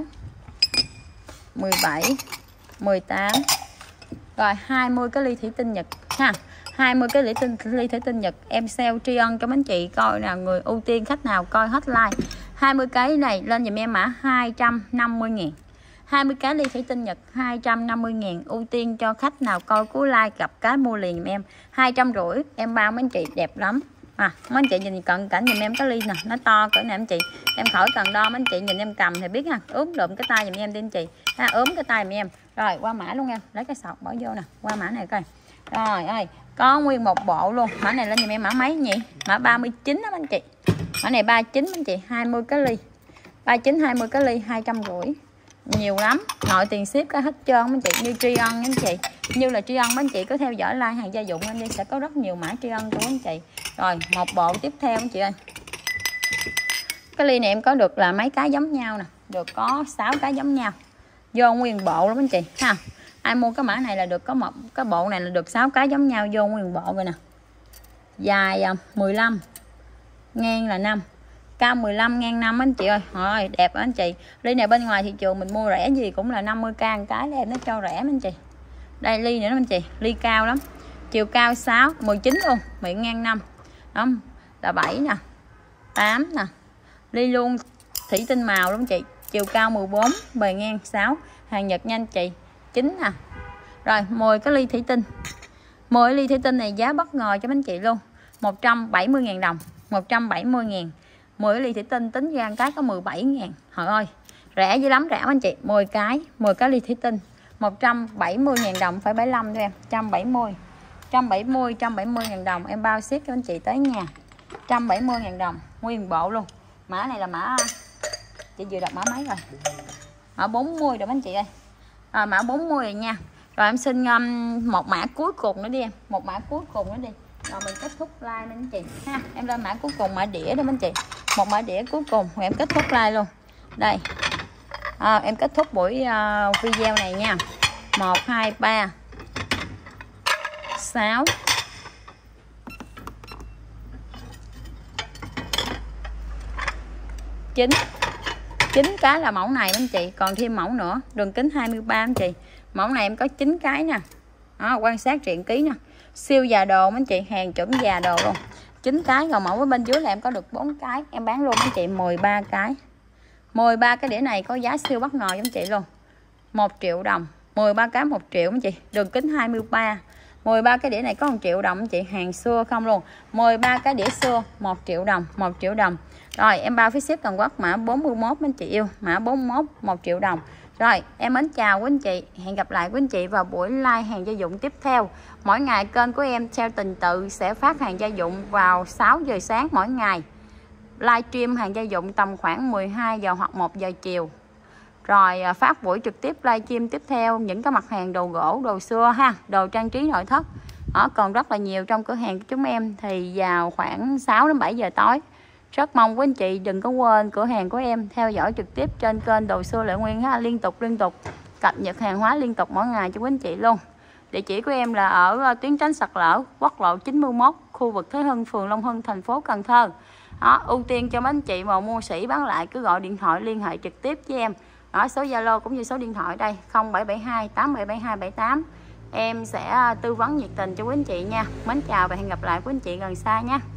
mười bảy, mười tám. Rồi hai mươi cái ly thủy tinh Nhật ha. hai mươi cái ly tinh ly thủy tinh Nhật em sale tri ân cho mấy anh chị coi nào, người ưu tiên khách nào coi hết like. hai mươi cái này lên giùm em mã hai trăm năm mươi ngàn. hai mươi cái ly thủy tinh Nhật hai trăm năm mươi ngàn, ưu tiên cho khách nào coi cuối like gặp cái mua liền giùm em. hai trăm rưỡi em bao mấy anh chị đẹp lắm. À, mấy anh chị nhìn cận cảnh giùm em cái ly nè, nó to cỡ này anh chị. Em khỏi cần đo, mấy anh chị nhìn em cầm thì biết ha. Ướm lượm cái tay giùm em đi anh chị. Ha, ướm cái tay giùm em. Rồi qua mã luôn em, lấy cái sọt bỏ vô nè, qua mã này coi. Rồi ơi, có nguyên một bộ luôn. Mã này lên giùm em mã mấy nhỉ? Mã ba mươi chín đó mấy anh chị. Mã này ba mươi chín anh chị, hai mươi cái ly. ba mươi chín hai mươi cái ly hai trăm rưỡi. Nhiều lắm, nội tiền ship có hết trơn mấy anh chị, như tri ân anh chị. Như là tri ân mấy anh chị cứ theo dõi like hàng gia dụng em đi, sẽ có rất nhiều mã tri ân của anh chị. Rồi, một bộ tiếp theo anh chị ơi. Cái ly này em có được là mấy cái giống nhau nè, được có sáu cái giống nhau. Vô nguyên bộ lắm anh chị ha. Ai mua cái mã này là được có một cái bộ này là được sáu cái giống nhau vô nguyên bộ rồi nè. Dài mười lăm, ngang là năm, cao mười lăm, ngang năm anh chị ơi. Rồi đẹp anh chị. Ly này bên ngoài thị trường mình mua rẻ gì cũng là năm mươi k một cái, em nó cho rẻ anh chị. Đây ly nữa anh chị, ly cao lắm. Chiều cao sáu, mười chín luôn, miệng ngang năm. Đó, là bảy nè, tám nè. Ly luôn thủy tinh màu luôn chị. Chiều cao mười bốn, bề ngang sáu, hàng Nhật nha anh chị. chín nè. Rồi mười cái ly thủy tinh. mười ly thủy tinh này giá bất ngờ cho mấy anh chị luôn. một trăm bảy mươi ngàn đồng, một trăm bảy mươi ngàn. mười ly thủy tinh tính ra cái có mười bảy ngàn. Trời ơi, rẻ dữ lắm, rẻ anh chị. mười cái, mười cái ly thủy tinh một trăm bảy mươi ngàn đồng, phải bảy mươi lăm thôi em. một trăm bảy mươi, một trăm bảy mươi, một trăm bảy mươi ngàn đồng em bao ship cho anh chị tới nhà. một trăm bảy mươi ngàn đồng nguyên bộ luôn. Mã này là mã, chị vừa đọc mã mấy rồi? Mã bốn mươi rồi anh chị ơi. À, mã bốn mươi rồi nha. Rồi em xin um, một mã cuối cùng nữa đi em, một mã cuối cùng nữa đi. Rồi mình kết thúc like lên anh chị ha. Em lên mã cuối cùng, mã đĩa đó anh chị. Một mã đĩa cuối cùng rồi em kết thúc like luôn. Đây. à, em kết thúc buổi uh, video này nha. Một hai ba sáu chín chín cái là mẫu này anh chị, còn thêm mẫu nữa, đường kính hai mươi ba anh chị. Mẫu này em có chín cái nè. Đó, quan sát truyện ký nè. Siêu già đồ anh chị, hàng chuẩn già đồ luôn. chín cái, còn mẫu ở bên dưới là em có được bốn cái, em bán luôn anh chị mười ba cái. mười ba cái đĩa này có giá siêu bất ngờ anh chị luôn. một triệu đồng, mười ba cái một triệu anh chị, đường kính hai mươi ba. mười ba cái đĩa này có một triệu đồng anh chị, hàng xưa không luôn. mười ba cái đĩa xưa một triệu đồng, một triệu đồng. Rồi em bao phí ship toàn quốc, mã bốn mươi mốt anh chị yêu, mã bốn mươi mốt một triệu đồng. Rồi em mến chào quý anh chị, hẹn gặp lại quý anh chị vào buổi live hàng gia dụng tiếp theo. Mỗi ngày kênh của em theo trình tự sẽ phát hàng gia dụng vào sáu giờ sáng mỗi ngày. Livestream hàng gia dụng tầm khoảng mười hai giờ hoặc một giờ chiều. Rồi phát buổi trực tiếp livestream tiếp theo những cái mặt hàng đồ gỗ, đồ xưa ha, đồ trang trí nội thất. Đó, còn rất là nhiều trong cửa hàng của chúng em thì vào khoảng sáu đến bảy giờ tối. Rất mong quý anh chị đừng có quên cửa hàng của em theo dõi trực tiếp trên kênh Đồ Xưa Lệ Nguyên ha, liên tục liên tục cập nhật hàng hóa liên tục mỗi ngày cho quý anh chị luôn. Địa chỉ của em là ở tuyến tránh sạt lở quốc lộ chín mươi mốt, khu vực Thế Hưng, phường Long Hưng, thành phố Cần Thơ. Đó, ưu tiên cho mấy anh chị mà mua sỉ bán lại cứ gọi điện thoại liên hệ trực tiếp với em. Đó, số Zalo cũng như số điện thoại đây không bảy bảy hai tám bảy bảy hai bảy tám. Em sẽ tư vấn nhiệt tình cho quý anh chị nha. Mến chào và hẹn gặp lại quý anh chị gần xa nha.